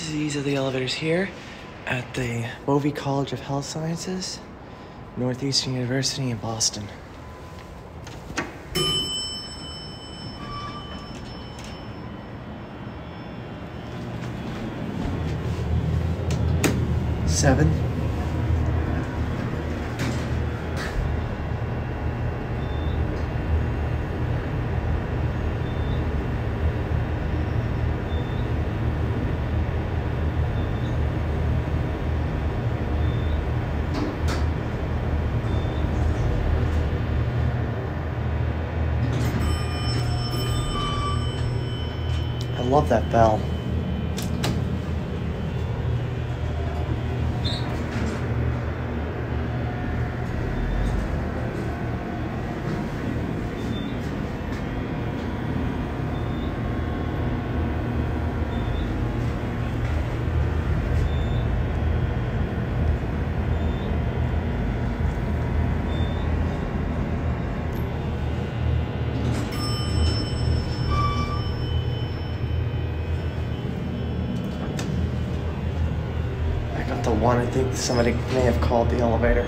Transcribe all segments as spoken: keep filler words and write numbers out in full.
These are the elevators here at the Bouvé College of Health Sciences, Northeastern University in Boston. Seven. I love that bell. The one I think somebody may have called the elevator.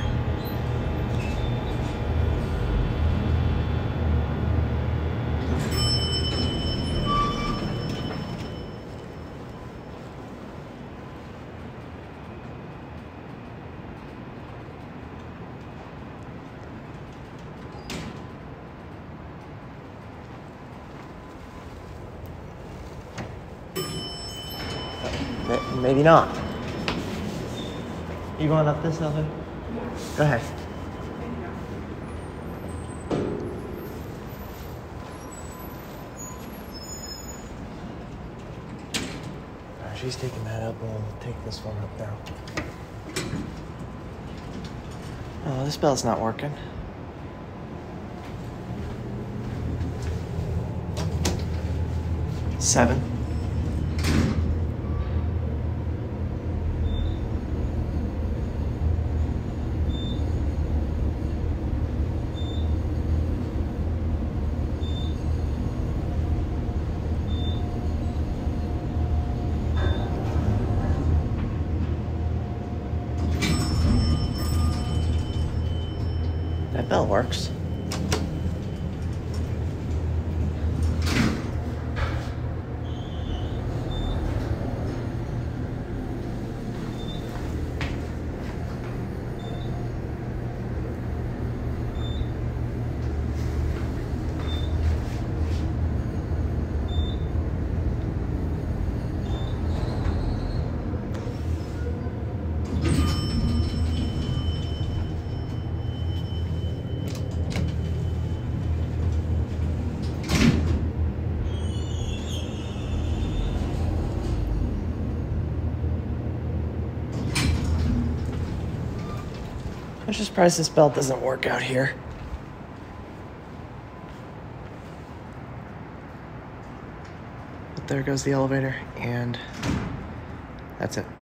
Maybe not. You going up this elevator? Go ahead. Alright, she's taking that up, and we'll take this one up now. Oh, this bell's not working. Seven. That bell works. I'm just surprised this bell doesn't work out here. But there goes the elevator, and that's it.